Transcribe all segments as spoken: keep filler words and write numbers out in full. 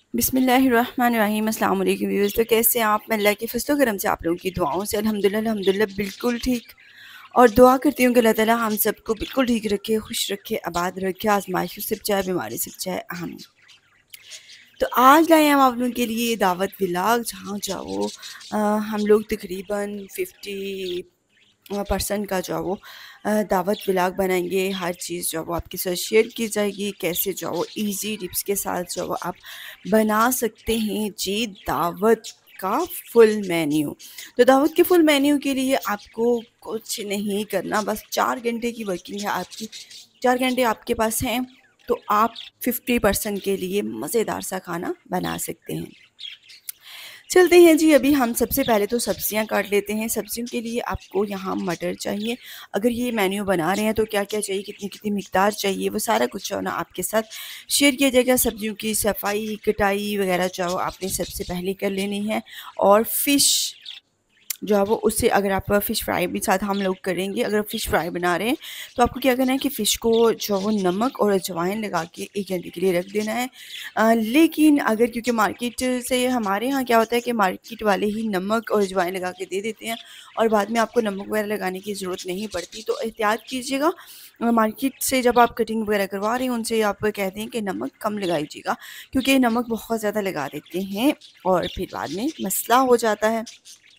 बिस्मिल्लाहिर्रहमानिर्रहीम। अस्सलाम वालेकुम व्यूअर्स। तो कैसे हैं आप? मैं अल्लाह के फज़ल व करम से आप लोगों की दुआओं से अल्हम्दुलिल्लाह अल्हम्दुलिल्लाह बिल्कुल ठीक। और दुआ करती हूँ कि अल्लाह ताला हम सबको बिल्कुल ठीक रखे, खुश रखे, आबाद रखे, आज़माइशों से बचाए, बीमारी से बचाए, आमीन। तो आज लाए हैं हम आप लोगों के लिए दावत व्लॉग, जहाँ जाओ अ, हम लोग तकरीबन फिफ्टी पर्सन का जो है वो अ, दावत व्लॉग बनाएंगे। हर चीज़ जो है वो आपके साथ शेयर की जाएगी, कैसे जो है वो ईजी टिप्स के साथ जो है वो आप बना सकते हैं जी दावत का फुल मेन्यू। तो दावत के फुल मेन्यू के लिए आपको कुछ नहीं करना, बस चार घंटे की वर्किंग है आपकी। चार घंटे आपके पास हैं तो आप फिफ्टी परसेंट के लिए मज़ेदार सा खाना बना सकते हैं। चलते हैं जी। अभी हम सबसे पहले तो सब्जियां काट लेते हैं। सब्जियों के लिए आपको यहाँ मटर चाहिए। अगर ये मेन्यू बना रहे हैं तो क्या क्या चाहिए, कितनी कितनी मिकदार चाहिए, वो सारा कुछ जो है ना आपके साथ शेयर किया जाएगा। सब्जियों की सफाई कटाई वगैरह जो आपने सबसे पहले कर लेनी है। और फ़िश जो है वो उससे, अगर आप फ़िश फ्राई भी साथ हम लोग करेंगे, अगर फ़िश फ्राई बना रहे हैं तो आपको क्या करना है कि फ़िश को जो है वो नमक और अजवाइन लगा के एक घंटे के लिए रख देना है। अ, लेकिन अगर, क्योंकि मार्केट से हमारे यहाँ क्या होता है कि मार्केट वाले ही नमक और अजवाइन लगा के दे देते हैं और बाद में आपको नमक वगैरह लगाने की ज़रूरत नहीं पड़ती, तो एहतियात कीजिएगा। अ, मार्केट से जब आप कटिंग वगैरह करवा रहे हैं उनसे आप कह दें कि नमक कम लगाइएगा, क्योंकि नमक बहुत ज़्यादा लगा देते हैं और फिर बाद में मसला हो जाता है।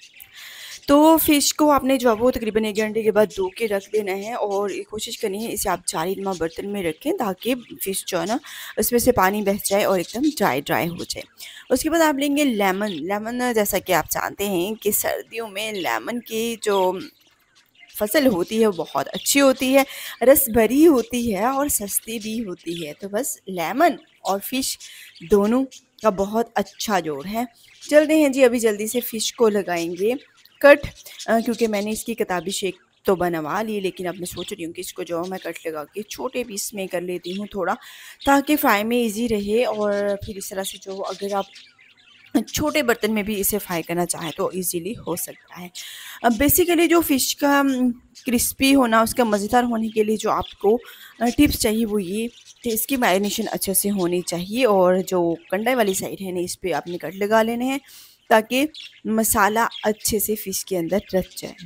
तो फ़िश को आपने जो है वो तकरीबन एक घंटे के बाद धो के रख देना है और ये कोशिश करनी है इसे आप जालीनुमा बर्तन में रखें, ताकि फ़िश जो है ना उसमें से पानी बह जाए और एकदम ड्राई ड्राई हो जाए। उसके बाद आप लेंगे लेमन। लेमन, जैसा कि आप जानते हैं कि सर्दियों में लेमन की जो फ़सल होती है वो बहुत अच्छी होती है, रस भरी होती है और सस्ती भी होती है। तो बस लेमन और फ़िश दोनों का बहुत अच्छा जोड़ है। चलते हैं जी, अभी जल्दी से फ़िश को लगाएंगे कट। अ, क्योंकि मैंने इसकी किताबी शेक तो बनवा ली, लेकिन अब मैं सोच रही हूँ कि इसको जो मैं कट लगा के छोटे पीस में कर लेती हूँ थोड़ा, ताकि फ्राई में इजी रहे। और फिर इस तरह से जो, अगर आप छोटे बर्तन में भी इसे फ्राई करना चाहें तो इजीली हो सकता है। अब बेसिकली जो फ़िश का क्रिस्पी होना, उसका मज़ेदार होने के लिए जो आपको टिप्स चाहिए वो ये कि इसकी मैरिनेशन अच्छे से होनी चाहिए और जो कंडे वाली साइड है ना, इस पे आपने कट लगा लेने हैं, ताकि मसाला अच्छे से फ़िश के अंदर रच जाए।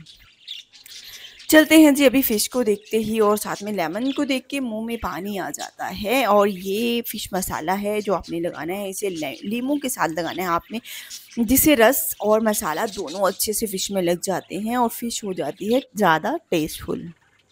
चलते हैं जी। अभी फ़िश को देखते ही और साथ में लेमन को देख के मुँह में पानी आ जाता है। और ये फ़िश मसाला है जो आपने लगाना है, इसे ले लीमू के साथ लगाना है आपने, जिससे रस और मसाला दोनों अच्छे से फ़िश में लग जाते हैं और फ़िश हो जाती है ज़्यादा टेस्टफुल।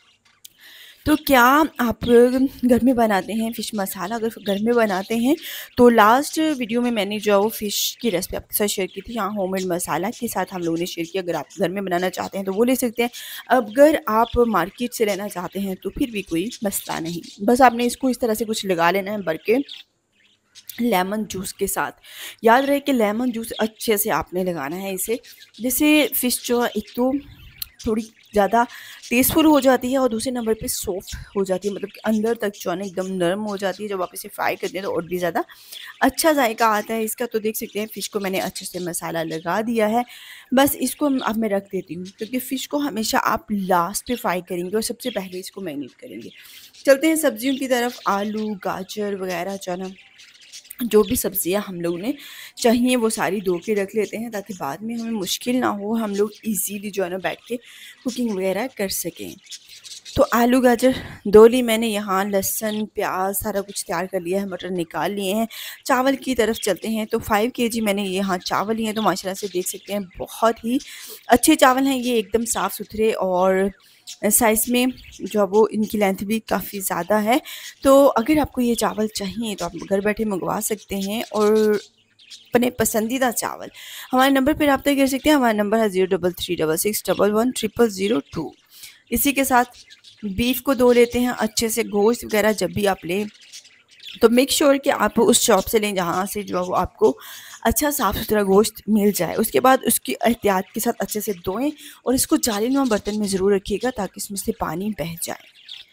तो क्या आप घर में बनाते हैं फ़िश मसाला? अगर घर में बनाते हैं तो लास्ट वीडियो में मैंने जो है वो फ़िश की रेसिपी आपके साथ शेयर की थी, यहाँ होममेड मसाला के साथ हम लोगों ने शेयर किया। अगर आप घर में बनाना चाहते हैं तो वो ले सकते हैं। अगर आप मार्केट से लेना चाहते हैं तो फिर भी कोई मसला नहीं, बस आपने इसको इस तरह से कुछ लगा लेना है भर के लेमन जूस के साथ। याद रहे कि लेमन जूस अच्छे से आपने लगाना है इसे, जिससे फ़िश जो है एक तो थोड़ी ज़्यादा टेस्टफुल हो जाती है और दूसरे नंबर पे सॉफ्ट हो जाती है, मतलब कि अंदर तक जो है ना एकदम नरम हो जाती है। जब आप इसे फ्राई करते हैं तो और भी ज़्यादा अच्छा जायका आता है इसका। तो देख सकते हैं फ़िश को मैंने अच्छे से मसाला लगा दिया है। बस इसको अब मैं रख देती हूँ, क्योंकि फ़िश को हमेशा आप लास्ट पे फ्राई करेंगे और सबसे पहले इसको मैरिनेट करेंगे। चलते हैं सब्जियों की तरफ। आलू, गाजर वगैरह जो है ना, जो भी सब्जियां हम लोग ने चाहिए वो सारी धो के रख लेते हैं, ताकि बाद में हमें मुश्किल ना हो, हम लोग इजीली जो है ना बैठ के कुकिंग वगैरह कर सकें। तो आलू गाजर धो ली मैंने, यहाँ लहसुन प्याज सारा कुछ तैयार कर लिया है, मटर निकाल लिए हैं। चावल की तरफ चलते हैं। तो फाइव केजी मैंने यहाँ चावल लिए हैं। तो माशाल्लाह से देख सकते हैं बहुत ही अच्छे चावल हैं ये, एकदम साफ़ सुथरे और साइज़ में जो है वो इनकी लेंथ भी काफ़ी ज़्यादा है। तो अगर आपको ये चावल चाहिए तो आप घर बैठे मंगवा सकते हैं और अपने पसंदीदा चावल हमारे नंबर पर रब्ता कर सकते हैं। हमारा नंबर है zero double three double six double one triple zero two. इसी के साथ बीफ को धो लेते हैं अच्छे से। गोश्त वगैरह जब भी आप लें तो मेक श्योर कि आप उस शॉप से लें जहाँ से जो है वो आपको अच्छा साफ़ सुथरा गोश्त मिल जाए। उसके बाद उसकी एहतियात के साथ अच्छे से धोएं और इसको जालीनुमा बर्तन में ज़रूर रखिएगा, ताकि इसमें से पानी बह जाए।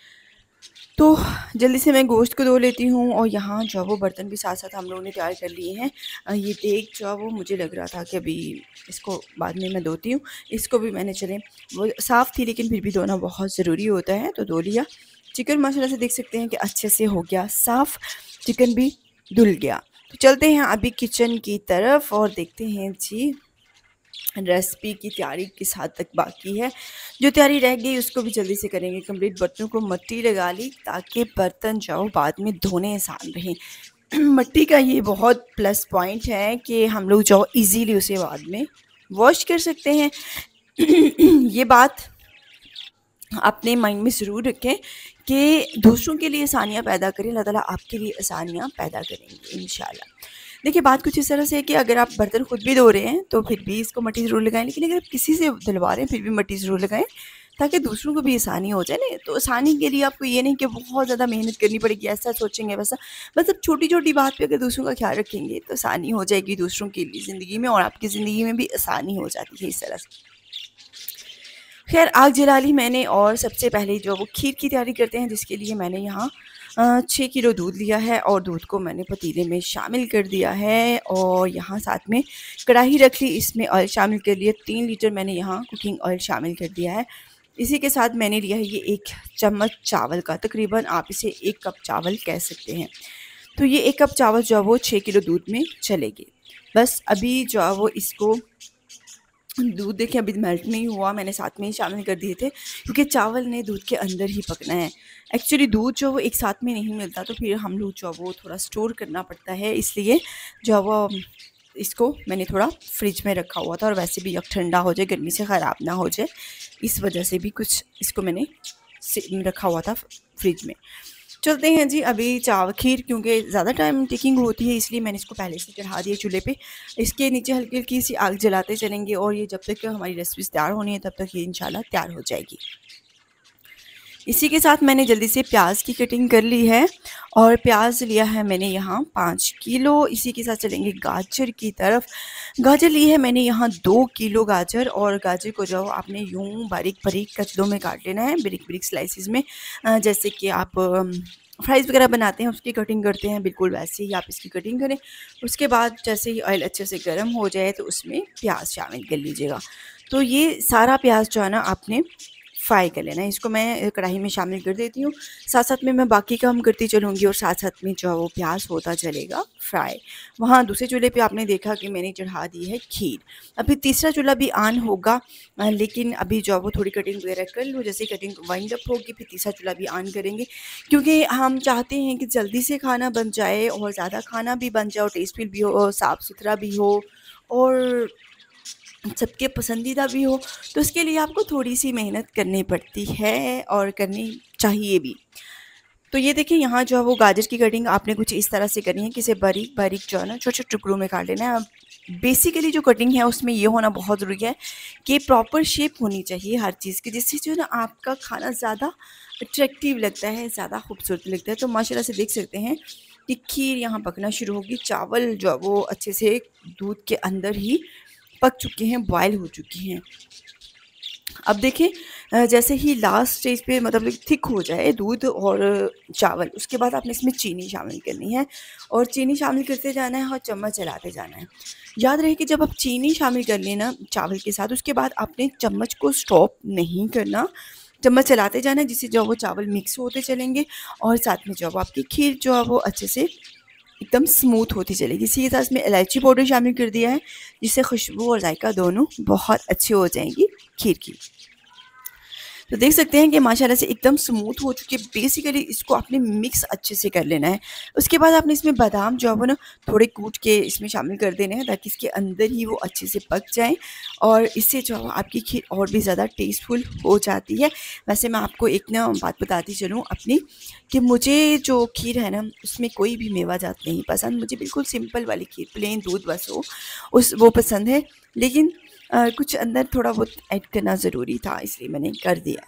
तो जल्दी से मैं गोश्त को धो लेती हूँ और यहाँ जो है वो बर्तन भी साथ साथ हम लोगों ने तैयार कर लिए हैं। अ, ये देख जो है वो मुझे लग रहा था कि अभी इसको बाद में मैं धोती हूँ। इसको भी मैंने, चले वो साफ़ थी लेकिन फिर भी धोना बहुत ज़रूरी होता है, तो धो लिया। चिकन माशाल्लाह से देख सकते हैं कि अच्छे से हो गया साफ़, चिकन भी धुल गया। तो चलते हैं अभी किचन की तरफ और देखते हैं जी रेसिपी की तैयारी किस हद तक बाकी है। जो तैयारी रह गई उसको भी जल्दी से करेंगे कंप्लीट। बर्तनों को मिट्टी लगा ली ताकि बर्तन जाओ बाद में धोने आसान रहें। मिट्टी का ये बहुत प्लस पॉइंट है कि हम लोग जो इजीली उसे बाद में वॉश कर सकते हैं। ये बात अपने माइंड में ज़रूर रखें कि दूसरों के लिए आसानियाँ पैदा करें, अल्लाह ताला आपके लिए आसानियाँ पैदा करेंगे इंशाल्लाह। देखिए बात कुछ इस तरह से है कि अगर आप बर्तन खुद भी धो रहे हैं तो फिर भी इसको मिट्टी ज़रूर लगाएं, लेकिन अगर आप किसी से धुलवा रहे हैं फिर भी मिट्टी ज़रूर लगाएं ताकि दूसरों को भी आसानी हो जाए ना। तो आसानी के लिए आपको ये नहीं कि बहुत ज़्यादा मेहनत करनी पड़ेगी, ऐसा सोचेंगे वैसा, मतलब छोटी छोटी बात पे अगर दूसरों का ख्याल रखेंगे तो आसानी हो जाएगी दूसरों के लिए ज़िंदगी में, और आपकी ज़िंदगी में भी आसानी हो जाती है इस तरह से। खैर आग जला ली मैंने और सबसे पहले जो वो खीर की तैयारी करते हैं, जिसके लिए मैंने यहाँ छः किलो दूध लिया है और दूध को मैंने पतीले में शामिल कर दिया है और यहाँ साथ में कढ़ाई रख ली, इसमें ऑयल शामिल कर लिया। तीन लीटर मैंने यहाँ कुकिंग ऑयल शामिल कर दिया है। इसी के साथ मैंने लिया है ये एक चम्मच चावल का, तकरीबन आप इसे एक कप चावल कह सकते हैं। तो ये एक कप चावल जो है वो छः किलो दूध में चलेगी। बस अभी जो है वो इसको दूध देखिए अभी मेल्ट नहीं हुआ, मैंने साथ में ही शामिल कर दिए थे क्योंकि चावल ने दूध के अंदर ही पकना है। एक्चुअली दूध जो वो एक साथ में नहीं मिलता तो फिर हम लोग जो वो थोड़ा स्टोर करना पड़ता है, इसलिए जो वो इसको मैंने थोड़ा फ्रिज में रखा हुआ था, और वैसे भी अब ठंडा हो जाए, गर्मी से ख़राब ना हो जाए, इस वजह से भी कुछ इसको मैंने रखा हुआ था फ्रिज में। चलते हैं जी अभी चावल खीर क्योंकि ज़्यादा टाइम टेकिंग होती है इसलिए मैंने इसको पहले से चढ़ा दिया चूल्हे पे। इसके नीचे हल्की हल्की सी आग जलाते चलेंगे और ये जब तक हमारी रेसिपी तैयार होनी है तब तक ये इंशाल्लाह तैयार हो जाएगी। इसी के साथ मैंने जल्दी से प्याज की कटिंग कर ली है और प्याज लिया है मैंने यहाँ पाँच किलो। इसी के साथ चलेंगे गाजर की तरफ। गाजर ली है मैंने यहाँ दो किलो गाजर, और गाजर को जो आपने यूँ बारीक बारीक कतलों में काट लेना है, बारीक बारीक स्लाइसिस में, जैसे कि आप फ्राइज़ वगैरह बनाते हैं उसकी कटिंग करते हैं, बिल्कुल वैसे ही आप इसकी कटिंग करें। उसके बाद जैसे ही ऑयल अच्छे से गर्म हो जाए तो उसमें प्याज शामिल कर लीजिएगा। तो ये सारा प्याज जो है ना आपने फ्राई कर लेना है। इसको मैं कढ़ाई में शामिल कर देती हूँ, साथ साथ में मैं बाकी काम करती चलूँगी और साथ साथ में जो वो प्याज होता चलेगा फ्राई। वहाँ दूसरे चूल्हे पे आपने देखा कि मैंने चढ़ा दी है खीर। अभी तीसरा चूल्हा भी ऑन होगा, लेकिन अभी जो वो थोड़ी कटिंग वगैरह कर लूँ, जैसे कटिंग वाइंड अप होगी फिर तीसरा चूल्हा भी ऑन करेंगे, क्योंकि हम चाहते हैं कि जल्दी से खाना बन जाए और ज़्यादा खाना भी बन जाए और टेस्टफुल भी हो, साफ़ सुथरा भी हो और सबके पसंदीदा भी हो। तो उसके लिए आपको थोड़ी सी मेहनत करनी पड़ती है और करनी चाहिए भी। तो ये देखिए यहाँ जो है वो गाजर की कटिंग आपने कुछ इस तरह से करनी है कि इसे बारीक बारीक जो है ना छोटे छोटे टुकड़ों में काट लेना है। बेसिकली जो कटिंग है उसमें ये होना बहुत ज़रूरी है कि प्रॉपर शेप होनी चाहिए हर चीज़ की, जिससे जो है ना आपका खाना ज़्यादा अट्रैक्टिव लगता है, ज़्यादा खूबसूरत लगता है। तो माशाल्लाह से देख सकते हैं कि खीर यहाँ पकना शुरू होगी। चावल जो है वो अच्छे से दूध के अंदर ही पक चुके हैं, बॉयल हो चुकी हैं। अब देखिए जैसे ही लास्ट स्टेज पे मतलब थिक हो जाए दूध और चावल, उसके बाद आपने इसमें चीनी शामिल करनी है और चीनी शामिल करते जाना है और चम्मच चलाते जाना है। याद रहे कि जब आप चीनी शामिल कर लेना चावल के साथ, उसके बाद आपने चम्मच को स्टॉप नहीं करना, चम्मच चलाते जाना है, जिससे जो वो चावल मिक्स होते चलेंगे और साथ में जो आपकी खीर जो है वो अच्छे से एकदम स्मूथ होती चलेगी। इसी के साथ इसमें इलायची पाउडर शामिल कर दिया है, जिससे खुशबू और जायका दोनों बहुत अच्छी हो जाएंगी खीर की। तो देख सकते हैं कि माशाल्लाह से एकदम स्मूथ हो चुकी है। बेसिकली इसको आपने मिक्स अच्छे से कर लेना है। उसके बाद आपने इसमें बादाम जो है वो ना थोड़े कूट के इसमें शामिल कर देने हैं ताकि इसके अंदर ही वो अच्छे से पक जाएँ और इससे जो है आपकी खीर और भी ज़्यादा टेस्टफुल हो जाती है। वैसे मैं आपको एक ना बात बताती चलूँ अपनी, कि मुझे जो खीर है ना उसमें कोई भी मेवा जात नहीं पसंद, मुझे बिल्कुल सिंपल वाली खीर प्लेन दूध बस हो उस वो पसंद है, लेकिन आ, कुछ अंदर थोड़ा बहुत ऐड करना ज़रूरी था इसलिए मैंने कर दिया।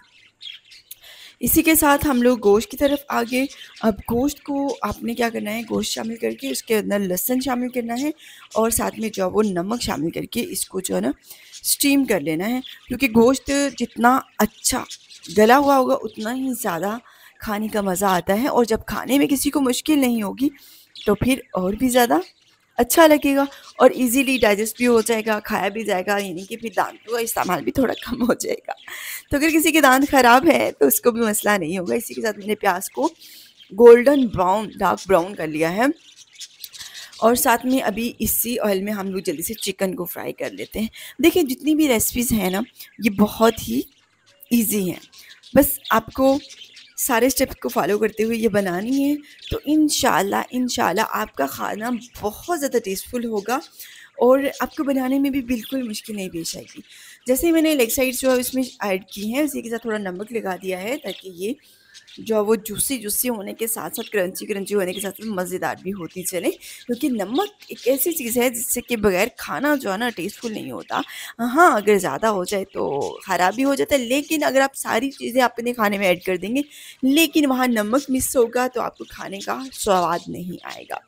इसी के साथ हम लोग गोश्त की तरफ आगे। अब गोश्त को आपने क्या करना है, गोश्त शामिल करके उसके अंदर लहसुन शामिल करना है और साथ में जो वो नमक शामिल करके इसको जो है ना स्टीम कर लेना है, क्योंकि गोश्त जितना अच्छा गला हुआ होगा उतना ही ज़्यादा खाने का मज़ा आता है, और जब खाने में किसी को मुश्किल नहीं होगी तो फिर और भी ज़्यादा अच्छा लगेगा और इजीली डाइजेस्ट भी हो जाएगा, खाया भी जाएगा, यानी कि फिर दांतों का इस्तेमाल भी थोड़ा कम हो जाएगा। तो अगर किसी के दांत ख़राब है तो उसको भी मसला नहीं होगा। इसी के साथ मैंने प्याज को गोल्डन ब्राउन डार्क ब्राउन कर लिया है और साथ में अभी इसी ऑयल में हम लोग जल्दी से चिकन को फ्राई कर लेते हैं। देखिए जितनी भी रेसिपीज़ हैं ना, ये बहुत ही ईज़ी हैं। बस आपको सारे स्टेप्स को फॉलो करते हुए ये बनानी है, तो इंशाल्लाह इंशाल्लाह आपका खाना बहुत ज़्यादा टेस्टफुल होगा और आपको बनाने में भी बिल्कुल मुश्किल नहीं पेश आएगी। जैसे ही मैंने लेग साइड्स जो है इसमें ऐड की हैं, उसी के साथ थोड़ा नमक लगा दिया है ताकि ये जो है वो जूसी जूसी होने के साथ साथ क्रंची क्रंची होने के साथ साथ मज़ेदार भी होती चले, क्योंकि नमक एक ऐसी चीज़ है जिससे कि बगैर खाना जो है ना टेस्टफुल नहीं होता। हाँ, अगर ज़्यादा हो जाए तो ख़राब भी हो जाता है, लेकिन अगर आप सारी चीज़ें अपने खाने में ऐड कर देंगे लेकिन वहाँ नमक मिस होगा तो आपको खाने का स्वाद नहीं आएगा।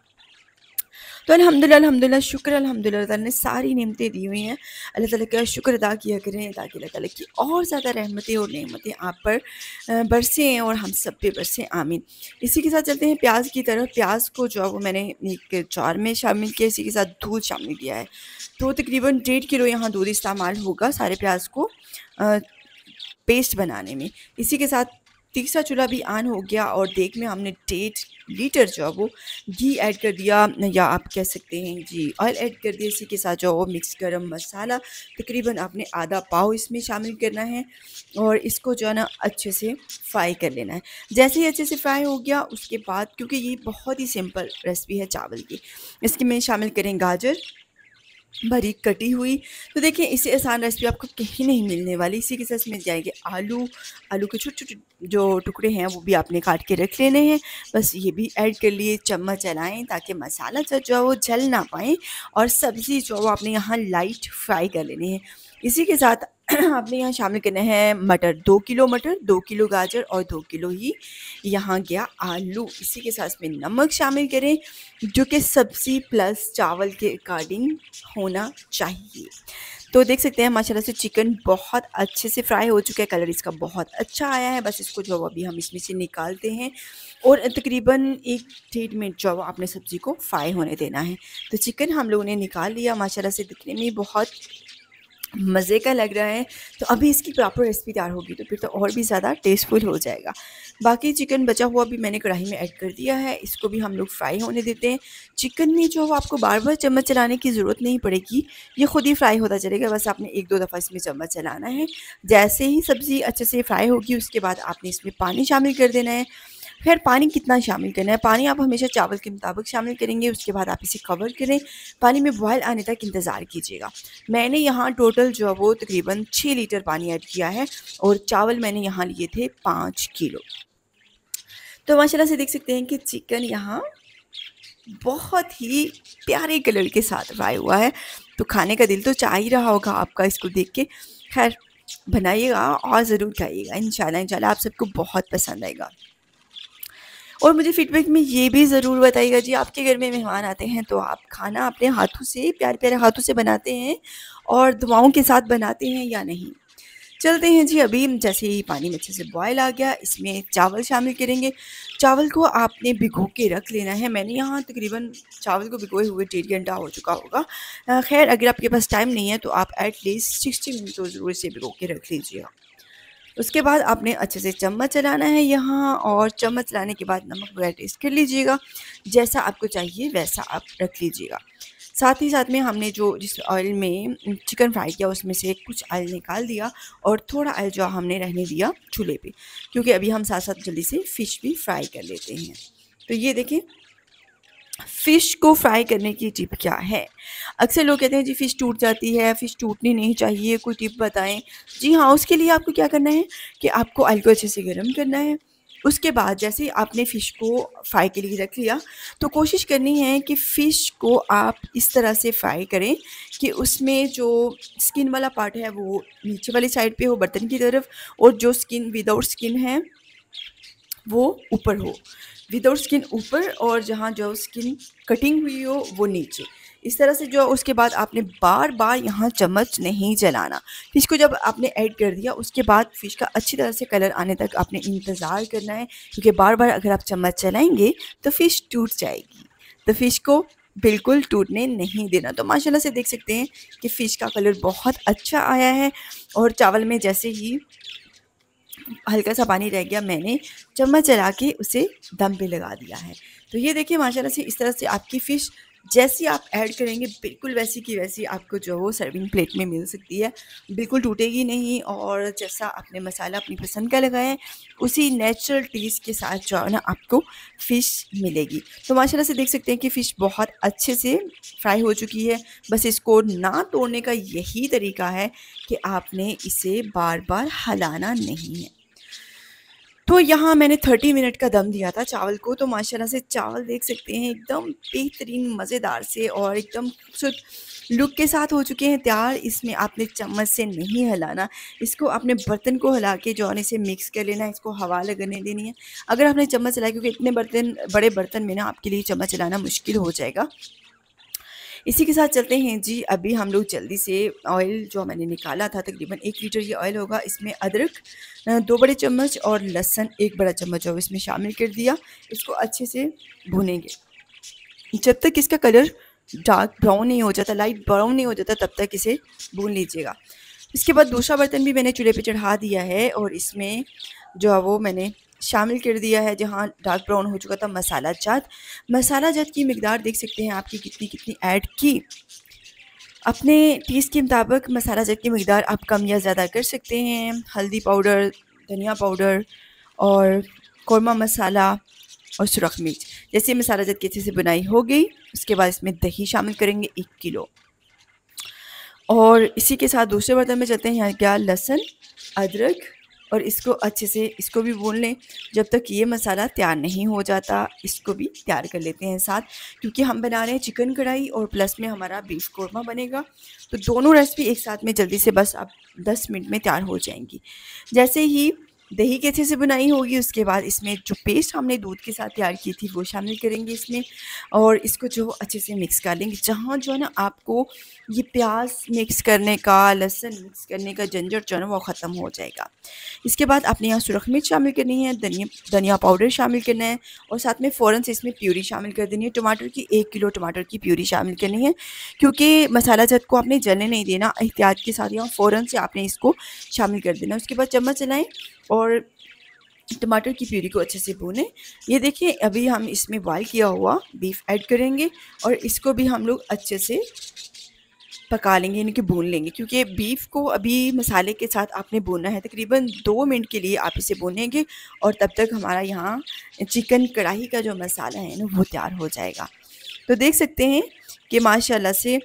तो अल्हम्दुलिल्लाह अल्हम्दुलिल्लाह शुक्र अल्हम्दुलिल्लाह ताला ने सारी नेमतें दी हुई हैं। अल्लाह ताला का शुक्र अदा किया करें ताकि अल्लाह ताला की और ज़्यादा रहमतें और नेमतें आप पर अ, बरसें और हम सब पे बरसें, आमीन। इसी के साथ चलते हैं प्याज की तरफ। प्याज को जो है वो मैंने एक जार में शामिल किया, इसी के साथ दूध शामिल किया है। तो तकरीबन डेढ़ किलो यहाँ दूध इस्तेमाल होगा सारे प्याज को अ, पेस्ट बनाने में। इसी के साथ तीसरा चूल्हा भी ऑन हो गया और देग में हमने डेढ़ लीटर जो है वो घी ऐड कर दिया, या आप कह सकते हैं जी ऑयल ऐड कर दिया। इसी के साथ जो है वो मिक्स गरम मसाला तकरीबन आपने आधा पाव इसमें शामिल करना है और इसको जो है ना अच्छे से फ्राई कर लेना है। जैसे ही अच्छे से फ्राई हो गया उसके बाद, क्योंकि ये बहुत ही सिंपल रेसिपी है चावल की, इसके में शामिल करें गाजर बारीक कटी हुई। तो देखिए इससे आसान रेसिपी आपको कहीं नहीं मिलने वाली। इसी के साथ मिल जाएंगे आलू। आलू के छोटे छोटे जो टुकड़े हैं वो भी आपने काट के रख लेने हैं, बस ये भी ऐड कर लिए। चम्मच चलाएं ताकि मसाला जो जो है वो जल ना पाए, और सब्ज़ी जो वो आपने यहाँ लाइट फ्राई कर लेनी है। इसी के साथ आपने यहाँ शामिल करना है मटर, दो किलो मटर, दो किलो गाजर और दो किलो ही यहाँ गया आलू। इसी के साथ में नमक शामिल करें जो कि सब्ज़ी प्लस चावल के अकॉर्डिंग होना चाहिए। तो देख सकते हैं माशाल्लाह से चिकन बहुत अच्छे से फ्राई हो चुका है, कलर इसका बहुत अच्छा आया है। बस इसको जो अभी हम इसमें से निकालते हैं और तकरीबन एक डेढ़ मिनट जो आपने सब्ज़ी को फ्राई होने देना है। तो चिकन हम लोगों ने निकाल लिया, माशाल्लाह से दिखने में बहुत मज़े का लग रहा है। तो अभी इसकी प्रॉपर रेसिपी तैयार होगी तो फिर तो और भी ज़्यादा टेस्टफुल हो जाएगा। बाकी चिकन बचा हुआ भी मैंने कढ़ाई में ऐड कर दिया है, इसको भी हम लोग फ्राई होने देते हैं। चिकन में जो आपको बार बार चम्मच चलाने की ज़रूरत नहीं पड़ेगी, ये खुद ही फ्राई होता चलेगा, बस आपने एक दो दफ़ा इसमें चम्मच चलाना है। जैसे ही सब्ज़ी अच्छे से फ्राई होगी उसके बाद आपने इसमें पानी शामिल कर देना है। खैर पानी कितना शामिल करना है, पानी आप हमेशा चावल के मुताबिक शामिल करेंगे। उसके बाद आप इसे कवर करें, पानी में बॉयल आने तक इंतज़ार कीजिएगा। मैंने यहाँ टोटल जो है वो तकरीबन छः लीटर पानी ऐड किया है और चावल मैंने यहाँ लिए थे पाँच किलो। तो माशाल्लाह से देख सकते हैं कि चिकन यहाँ बहुत ही प्यारे कलर के साथ फ्राई हुआ है, तो खाने का दिल तो चाह ही रहा होगा आपका इसको देख के। खैर बनाइएगा और ज़रूर खाइएगा, इंशाल्लाह इंशाल्लाह आप सबको बहुत पसंद आएगा। और मुझे फीडबैक में ये भी ज़रूर बताइएगा जी, आपके घर में मेहमान आते हैं तो आप खाना अपने हाथों से, प्यारे प्यारे हाथों से बनाते हैं और दुआओं के साथ बनाते हैं या नहीं। चलते हैं जी, अभी जैसे ही पानी में अच्छे से बॉयल आ गया इसमें चावल शामिल करेंगे। चावल को आपने भिगो के रख लेना है। मैंने यहाँ तकरीबन चावल को भिगोए हुए डेढ़ घंटा हो चुका होगा। खैर अगर आपके पास टाइम नहीं है तो आप एटलीस्ट सिक्सटी मिनट तो ज़रूर से भिगो के रख लीजिएगा। उसके बाद आपने अच्छे से चम्मच चलाना है यहाँ, और चम्मच चलाने के बाद नमक वगैरह टेस्ट कर लीजिएगा, जैसा आपको चाहिए वैसा आप रख लीजिएगा। साथ ही साथ में हमने जो जिस ऑयल में चिकन फ्राई किया उसमें से कुछ ऑयल निकाल दिया और थोड़ा ऑयल जो हमने रहने दिया चूल्हे पे, क्योंकि अभी हम साथ साथ जल्दी से फ़िश भी फ्राई कर लेते हैं। तो ये देखें फ़िश को फ्राई करने की टिप क्या है। अक्सर लोग कहते हैं जी फ़िश टूट जाती है, फ़िश टूटनी नहीं चाहिए, कोई टिप बताएं। जी हाँ, उसके लिए आपको क्या करना है कि आपको ऑयल को अच्छे से गर्म करना है। उसके बाद जैसे आपने फ़िश को फ्राई के लिए रख लिया तो कोशिश करनी है कि फ़िश को आप इस तरह से फ्राई करें कि उसमें जो स्किन वाला पार्ट है वो नीचे वाली साइड पे हो बर्तन की तरफ, और जो स्किन विदाउट स्किन है वो ऊपर हो, विदाउट स्किन ऊपर, और जहाँ जो स्किन कटिंग हुई हो वो नीचे। इस तरह से जो उसके बाद आपने बार बार यहाँ चम्मच नहीं चलाना। फ़िश को जब आपने ऐड कर दिया उसके बाद फ़िश का अच्छी तरह से कलर आने तक आपने इंतज़ार करना है, क्योंकि बार बार अगर आप चम्मच चलाएंगे तो फ़िश टूट जाएगी। तो फ़िश को बिल्कुल टूटने नहीं देना। तो माशाल्लाह से देख सकते हैं कि फ़िश का कलर बहुत अच्छा आया है, और चावल में जैसे ही हल्का सा पानी रह गया मैंने चम्मच चला के उसे दम पे लगा दिया है। तो ये देखिए माशाल्लाह से इस तरह से आपकी फ़िश जैसी आप ऐड करेंगे बिल्कुल वैसी की वैसी आपको जो वो सर्विंग प्लेट में मिल सकती है, बिल्कुल टूटेगी नहीं। और जैसा आपने मसाला अपनी पसंद का लगाया है उसी नेचुरल टेस्ट के साथ जो है ना आपको फ़िश मिलेगी। तो माशाल्लाह से देख सकते हैं कि फ़िश बहुत अच्छे से फ्राई हो चुकी है। बस इसको ना तोड़ने का यही तरीका है कि आपने इसे बार बार हिलाना नहीं है। तो यहाँ मैंने तीस मिनट का दम दिया था चावल को। तो माशाल्लाह से चावल देख सकते हैं एकदम बेहतरीन मज़ेदार से और एकदम खूबसूरत लुक के साथ हो चुके हैं तैयार। इसमें आपने चम्मच से नहीं हिलाना, इसको अपने बर्तन को हिला के जो है इसे मिक्स कर लेना है, इसको हवा लगने देनी है। अगर आपने चम्मच चलाया, क्योंकि इतने बर्तन बड़े बर्तन में ना आपके लिए चम्मच चलाना मुश्किल हो जाएगा। इसी के साथ चलते हैं जी, अभी हम लोग जल्दी से ऑयल जो मैंने निकाला था तकरीबन एक लीटर ये ऑयल होगा, इसमें अदरक अ, दो बड़े चम्मच और लहसुन एक बड़ा चम्मच जो इसमें शामिल कर दिया। इसको अच्छे से भूनेंगे जब तक इसका कलर डार्क ब्राउन नहीं हो जाता, लाइट ब्राउन नहीं हो जाता, तब तक इसे भून लीजिएगा। इसके बाद दूसरा बर्तन भी मैंने चूल्हे पे चढ़ा दिया है और इसमें जो है वो मैंने शामिल कर दिया है, जहाँ डार्क ब्राउन हो चुका था, मसाला जात। मसाला जात की मिकदार देख सकते हैं आपकी कितनी कितनी ऐड की। अपने टेस्ट के मुताबिक मसाला जात की मिकदार आप कम या ज़्यादा कर सकते हैं। हल्दी पाउडर, धनिया पाउडर और कौरमा मसाला और सुरख मिर्च। जैसे मसाला जात की अच्छे से बुनाई हो गई, उसके बाद इसमें दही शामिल करेंगे एक किलो। और इसी के साथ दूसरे बर्तन में चलते हैं, यहाँ क्या लहसुन, अदरक और इसको अच्छे से इसको भी भून लें जब तक ये मसाला तैयार नहीं हो जाता। इसको भी तैयार कर लेते हैं साथ, क्योंकि हम बना रहे हैं चिकन कढ़ाई और प्लस में हमारा बीफ कौरमा बनेगा। तो दोनों रेसिपी एक साथ में जल्दी से बस अब दस मिनट में तैयार हो जाएंगी। जैसे ही दही के अच्छे से बुनाई होगी, उसके बाद इसमें जो पेस्ट हमने दूध के साथ तैयार की थी वो शामिल करेंगे इसमें और इसको जो अच्छे से मिक्स कर लेंगे। जहाँ जो है ना आपको ये प्याज मिक्स करने का, लहसुन मिक्स करने का झंझट जो है ना वो ख़त्म हो जाएगा। इसके बाद आपने यहाँ सुरख मिर्च शामिल करनी है, धनिया धनिया पाउडर शामिल करना है और साथ में फ़ौरन से इसमें प्यूरी शामिल कर देनी है। टमाटर की एक किलो टमाटर की प्यूरी शामिल करनी है, क्योंकि मसाला जात को आपने जलने नहीं देना, एहतियात के साथ यहाँ फ़ौरन से आपने इसको शामिल कर देना। उसके बाद चम्मच चलाएँ और टमाटर की प्यूरी को अच्छे से भूनें। ये देखिए अभी हम इसमें बॉयल किया हुआ बीफ ऐड करेंगे और इसको भी हम लोग अच्छे से पका लेंगे, यानी कि भून लेंगे, क्योंकि बीफ को अभी मसाले के साथ आपने भूनना है। तकरीबन दो मिनट के लिए आप इसे भूनेंगे और तब तक हमारा यहाँ चिकन कढ़ाई का जो मसाला है ना वो तैयार हो जाएगा। तो देख सकते हैं कि माशाल्लाह से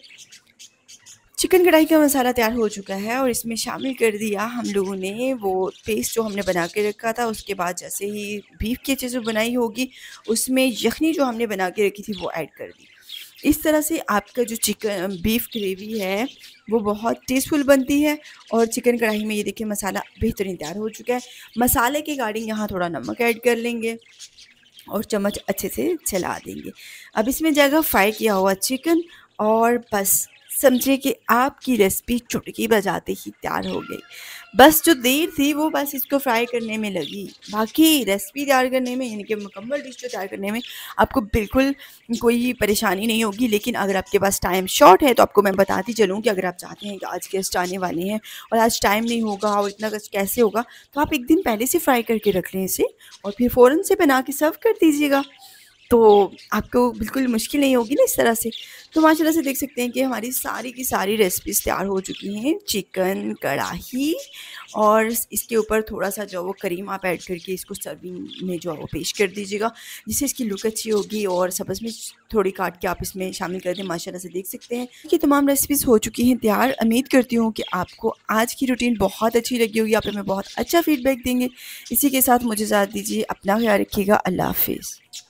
चिकन कढ़ाई का मसाला तैयार हो चुका है और इसमें शामिल कर दिया हम लोगों ने वो पेस्ट जो हमने बना के रखा था। उसके बाद जैसे ही बीफ की अच्छे से बनाई होगी, उसमें यखनी जो हमने बना के रखी थी वो ऐड कर दी। इस तरह से आपका जो चिकन बीफ ग्रेवी है वो बहुत टेस्टफुल बनती है। और चिकन कढ़ाई में ये देखिए मसाला बेहतरीन तैयार हो चुका है। मसाले के अकॉर्डिंग यहाँ थोड़ा नमक ऐड कर लेंगे और चम्मच अच्छे से चला देंगे। अब इसमें जाएगा फ्राई किया हुआ चिकन और बस समझिए कि आपकी रेसिपी चुटकी बजाते ही तैयार हो गई। बस जो देर थी वो बस इसको फ्राई करने में लगी, बाकी रेसिपी तैयार करने में, यानी कि मुकम्मल डिश को तैयार करने में आपको बिल्कुल कोई परेशानी नहीं होगी। लेकिन अगर आपके पास टाइम शॉर्ट है तो आपको मैं बताती चलूँ कि अगर आप चाहते हैं कि आज गेस्ट आने वाले हैं और आज टाइम नहीं होगा और इतना कुछ कैसे होगा, तो आप एक दिन पहले से फ्राई करके रख लें इसे और फिर फ़ौरन से बना के सर्व कर दीजिएगा। तो आपको बिल्कुल मुश्किल नहीं होगी ना इस तरह से। तो माशाल्लाह से देख सकते हैं कि हमारी सारी की सारी रेसिपीज़ तैयार हो चुकी हैं। चिकन कढ़ाई और इसके ऊपर थोड़ा-सा जो वो करीम आप ऐड करके इसको सर्विंग में जो है वो पेश कर दीजिएगा, जिससे इसकी लुक अच्छी होगी। और सब्ज़ मिर्च थोड़ी काट के आप इसमें शामिल कर दें। माशाल्लाह से देख सकते हैं कि तमाम रेसिपीज़ हो चुकी हैं तैयार। उम्मीद करती हूँ कि आपको आज की रूटीन बहुत अच्छी लगी होगी, आप हमें बहुत अच्छा फ़ीडबैक देंगे। इसी के साथ मुझे इजाज़त दीजिए, अपना ख़्याल रखिएगा। अल्लाह हाफ़िज़।